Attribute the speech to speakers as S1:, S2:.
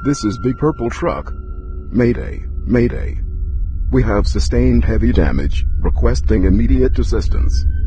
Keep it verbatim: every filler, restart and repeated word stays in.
S1: This is Big Purple Truck. Mayday, mayday. We have sustained heavy damage, requesting immediate assistance.